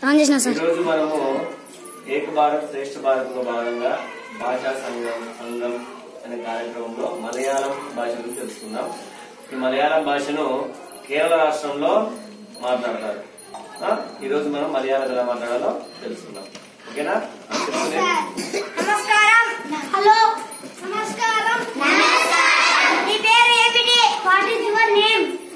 ఈరోజు మనము ఏక భారత్ శ్రేష్ఠ భారత్ లో భాగంగా భాషా సంఘం అనే కార్యక్రమంలో మలయాళం భాష గురించి తెలుసుకుందాం. ఈ మలయాళం భాషను కేరళ రాష్ట్రంలో మాట్లాడతారు. ఈరోజు మనం మలయాళం ఎలా మాట్లాడాలో తెలుసుకుందాం. ఓకేనా? నమస్కారం. హలో. నమస్కారం. మీ పేరు ఏమిటి? What is your name?